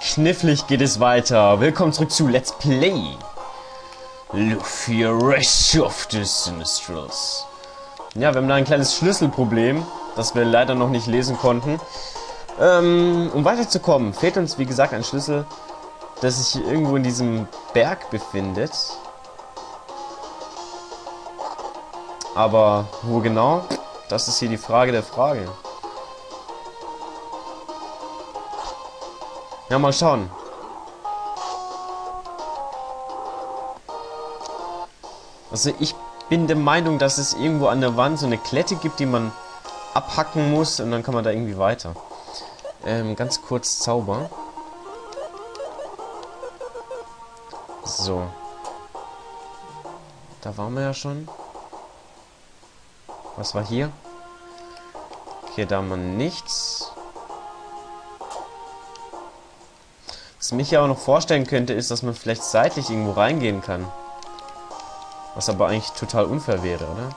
Knifflig geht es weiter. Willkommen zurück zu Let's Play Lufia Rush of the Sinistrals. Ja, wir haben da ein kleines Schlüsselproblem, das wir leider noch nicht lesen konnten. Um weiterzukommen, fehlt uns wie gesagt ein Schlüssel, der sich hier irgendwo in diesem Berg befindet. Aber wo genau? Das ist hier die Frage der Fragen. Ja, mal schauen. Also ich bin der Meinung, dass es irgendwo an der Wand so eine Klette gibt, die man abhacken muss und dann kann man da irgendwie weiter. Ganz kurz Zauber. So. Da waren wir ja schon. Was war hier? Okay, da haben wir nichts. Was ich mich ja auch noch vorstellen könnte, ist, dass man vielleicht seitlich irgendwo reingehen kann. Was aber eigentlich total unfair wäre, oder?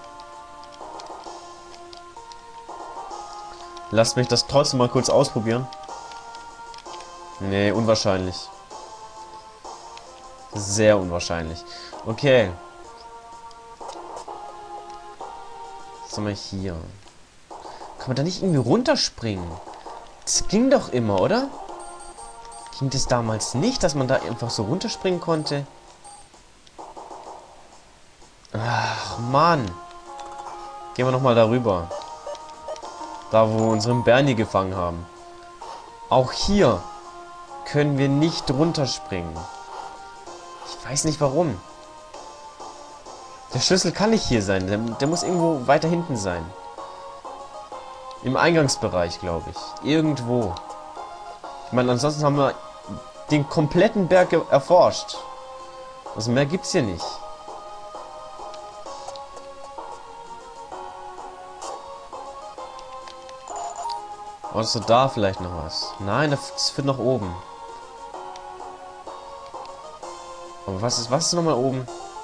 Lasst mich das trotzdem mal kurz ausprobieren. Nee, unwahrscheinlich. Sehr unwahrscheinlich. Okay. Was haben wir hier? Kann man da nicht irgendwie runterspringen? Das ging doch immer, oder? Ging das damals nicht, dass man da einfach so runterspringen konnte? Ach, Mann. Gehen wir nochmal darüber. Da, wo wir unseren Bernie gefangen haben. Auch hier können wir nicht runterspringen. Ich weiß nicht warum. Der Schlüssel kann nicht hier sein. Der muss irgendwo weiter hinten sein. Im Eingangsbereich, glaube ich. Irgendwo. Ich meine, ansonsten haben wir den kompletten Berg erforscht. Also mehr gibt's hier nicht. Außer da vielleicht noch was. Nein, das führt nach oben. Aber was ist nochmal oben?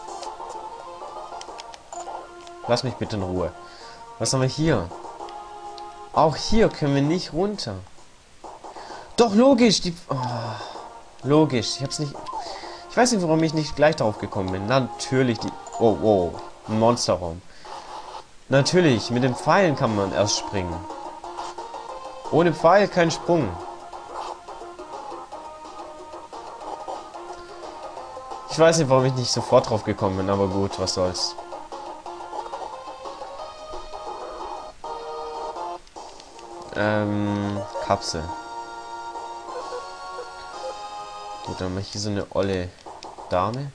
Lass mich bitte in Ruhe. Was haben wir hier? Auch hier können wir nicht runter. Doch, logisch. Logisch. Ich hab's nicht... Ich weiß nicht, warum ich nicht gleich darauf gekommen bin. Natürlich die... Oh, oh. Ein Monsterraum. Natürlich, mit den Pfeilen kann man erst springen. Ohne Pfeil kein Sprung. Ich weiß nicht, warum ich nicht sofort drauf gekommen bin, aber gut, was soll's. Kapsel. Gut, dann mache ich hier so eine olle Dame.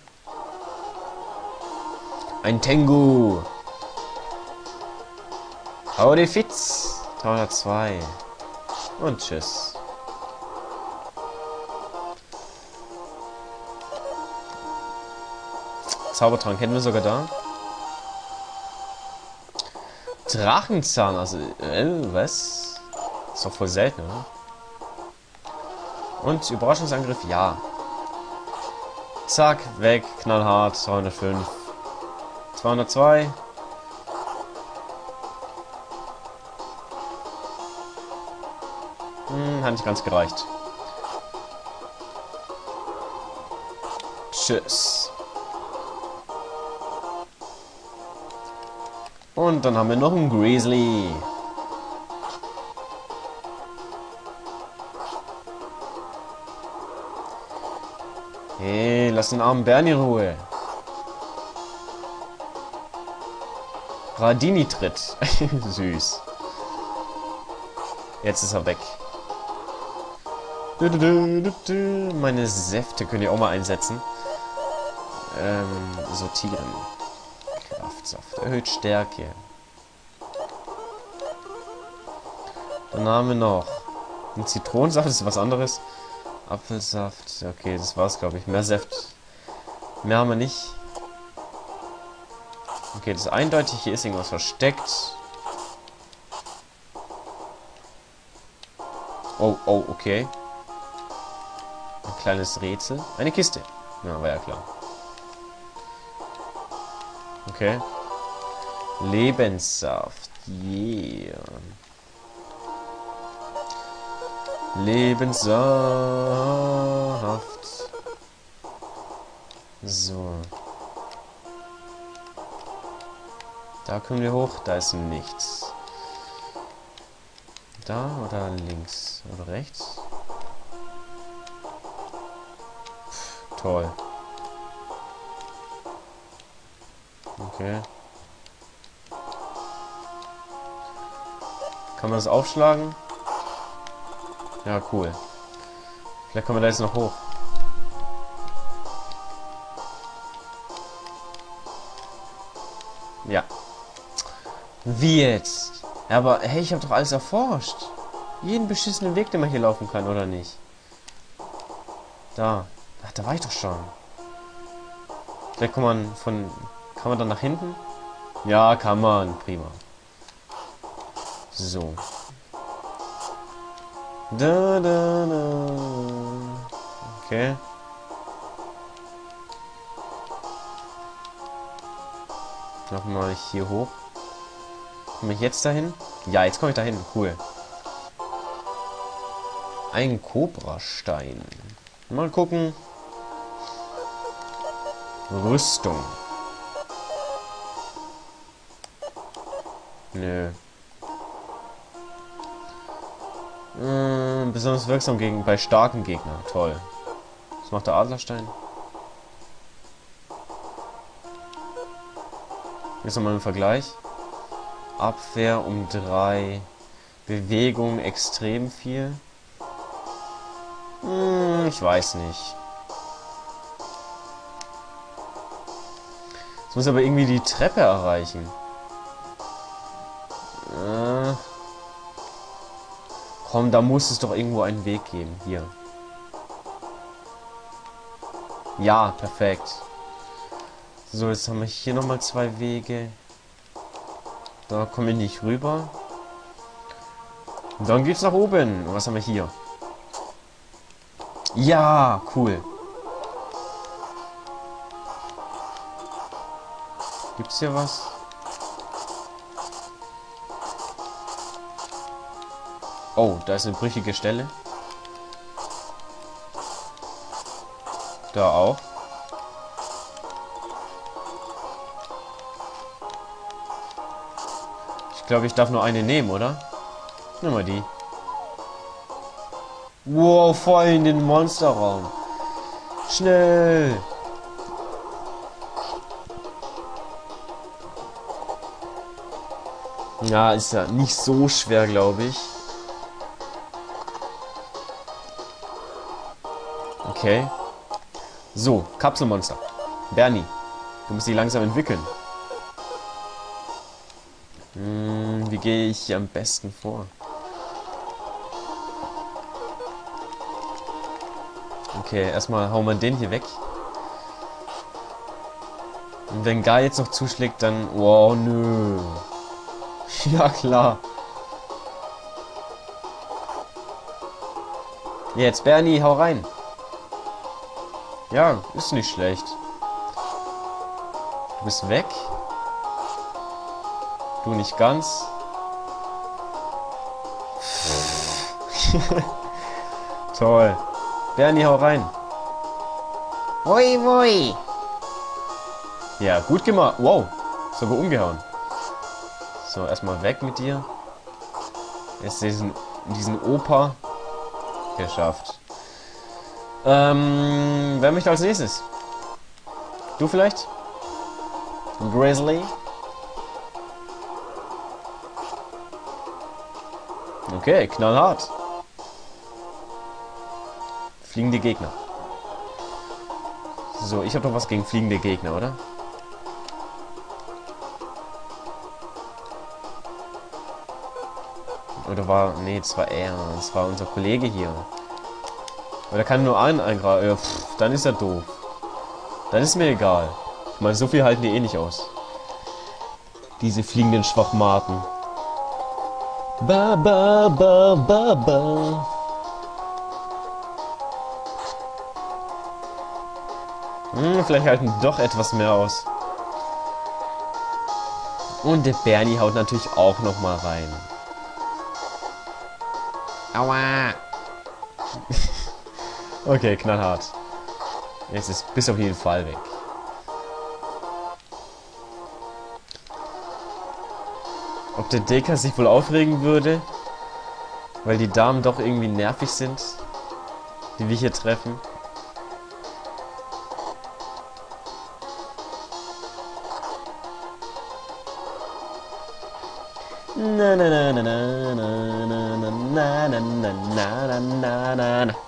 Ein Tengu. Howdy Fitz. 302. Und tschüss. Zaubertrank hätten wir sogar da. Drachenzahn, also, was? Ist doch voll selten, oder? Und Überraschungsangriff, ja. Zack, weg, knallhart, 205. 202. Hat nicht ganz gereicht. Tschüss. Und dann haben wir noch einen Grizzly. Hey, lass den armen Bernie in Ruhe. Radini tritt. Süß. Jetzt ist er weg. Meine Säfte könnt ihr auch mal einsetzen. Sortieren. Kraftsaft. Erhöht Stärke. Dann haben wir noch einen Zitronensaft. Das ist was anderes. Apfelsaft. Okay, das war's, glaube ich. Mehr Saft. Mehr haben wir nicht. Okay, das ist eindeutig. Hier ist irgendwas versteckt. Oh, oh, okay. Ein kleines Rätsel. Eine Kiste. Ja, war ja klar. Okay. Lebenssaft. Yeah. Lebenssaft. So. Da können wir hoch, da ist nichts. Da oder links oder rechts? Toll. Okay. Kann man das aufschlagen? Ja, cool. Vielleicht kommen wir da jetzt noch hoch. Ja. Wie jetzt? Ja, aber hey, ich habe doch alles erforscht. Jeden beschissenen Weg, den man hier laufen kann, oder nicht? Da. Ach, da war ich doch schon. Vielleicht kann man von... Kann man dann nach hinten? Ja, kann man. Prima. So. Da, da, da. Okay. Nochmal hier hoch. Komme ich jetzt dahin? Ja, jetzt komme ich dahin. Cool. Ein Kobrastein. Mal gucken. Rüstung. Nö. Besonders wirksam bei starken Gegnern. Toll. Was macht der Adlerstein? Jetzt nochmal im Vergleich. Abwehr um 3. Bewegung extrem viel. Ich weiß nicht. Es muss aber irgendwie die Treppe erreichen. Komm, da muss es doch irgendwo einen Weg geben. Hier. Ja, perfekt. So, jetzt haben wir hier nochmal 2 Wege. Da kommen wir nicht rüber. Und dann geht's nach oben. Und was haben wir hier? Ja, cool. Gibt's hier was? Oh, da ist eine brüchige Stelle. Da auch. Ich glaube, ich darf nur eine nehmen, oder? Nimm mal die. Wow, voll in den Monsterraum. Schnell. Ja, ist ja nicht so schwer, glaube ich. Okay. So, Kapselmonster. Bernie, du musst dich langsam entwickeln. Wie gehe ich hier am besten vor? Okay, erstmal hauen wir den hier weg. Und wenn Guy jetzt noch zuschlägt, dann... Wow, nö. Ja, klar. Jetzt, Bernie, hau rein. Ja, ist nicht schlecht. Du bist weg. Du nicht ganz. Toll. Bernie, hau rein. Hui, hui. Ja, gut gemacht. Wow. Sogar umgehauen. So, erstmal weg mit dir. Jetzt diesen Opa. Geschafft. Wer möchte als nächstes? Du vielleicht? Grizzly? Okay, knallhart. Fliegende Gegner. So, ich habe doch was gegen fliegende Gegner, oder? Oder war... Nee, das war er. Das war unser Kollege hier. Oder kann nur einen eingreifen. Ja, dann ist er doof. Dann ist mir egal. Ich meine, so viel halten die eh nicht aus. Diese fliegenden Schwachmaten. Ba, ba, ba, ba, ba. Vielleicht halten die doch etwas mehr aus. Und der Bernie haut natürlich auch noch mal rein. Aua. Okay, knallhart. Jetzt ist bis auf jeden Fall weg. Ob der Deka sich wohl aufregen würde, weil die Damen doch irgendwie nervig sind, die wir hier treffen. Na na na na na na na na na na na na na.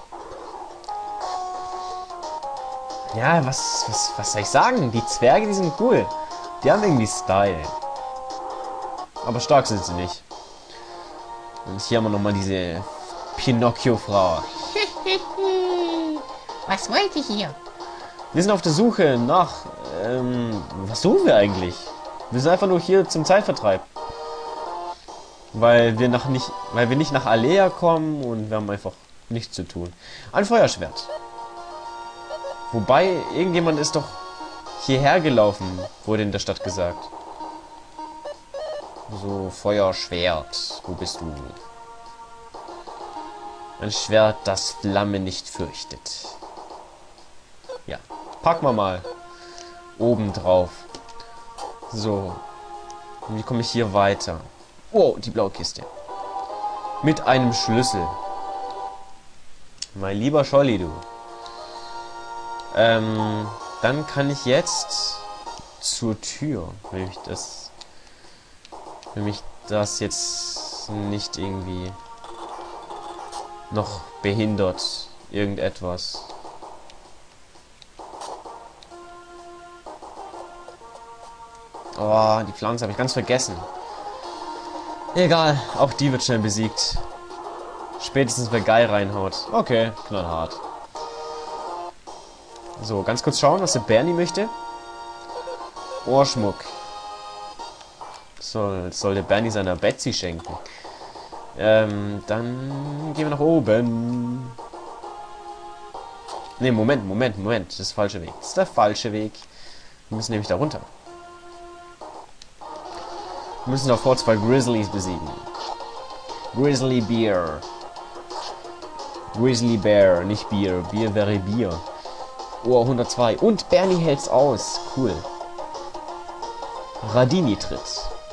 Ja, was soll ich sagen? Die Zwerge, die sind cool. Die haben irgendwie Style. Aber stark sind sie nicht. Und hier haben wir nochmal diese Pinocchio-Frau. Was wollt ihr hier? Wir sind auf der Suche nach... was suchen wir eigentlich? Wir sind einfach nur hier zum Zeitvertreib. Weil wir nicht nach Alea kommen und wir haben einfach nichts zu tun. Ein Feuerschwert. Wobei, irgendjemand ist doch hierher gelaufen, wurde in der Stadt gesagt. So, Feuerschwert. Wo bist du? Ein Schwert, das Flamme nicht fürchtet. Ja, packen wir mal. Oben drauf. So. Und wie komme ich hier weiter? Oh, die blaue Kiste. Mit einem Schlüssel. Mein lieber Scholli, du. Dann kann ich jetzt zur Tür, wenn mich das jetzt nicht irgendwie noch behindert, irgendetwas. Oh, die Pflanze habe ich ganz vergessen. Egal, auch die wird schnell besiegt. Spätestens wer Guy reinhaut. Okay, knallhart. So, ganz kurz schauen, was der Bernie möchte. Ohrschmuck. Soll der Bernie seiner Betsy schenken. Dann gehen wir nach oben. Ne, Moment. Das ist der falsche Weg. Das ist der falsche Weg. Wir müssen nämlich da runter. Wir müssen davor 2 Grizzlies besiegen. Grizzly Bear. Grizzly Bear, nicht Bier. Bier wäre Bier. Oh, 102. Und Bernie hält's aus. Cool. Radini tritt.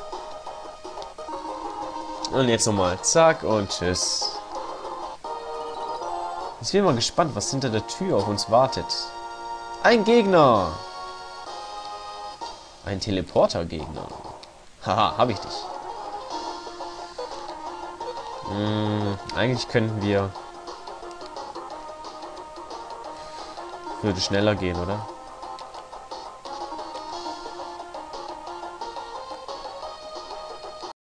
Und jetzt nochmal. Zack und tschüss. Jetzt bin ich mal gespannt, was hinter der Tür auf uns wartet. Ein Gegner. Ein Teleporter-Gegner. Haha, hab ich dich. Eigentlich könnten wir... Würde schneller gehen, oder?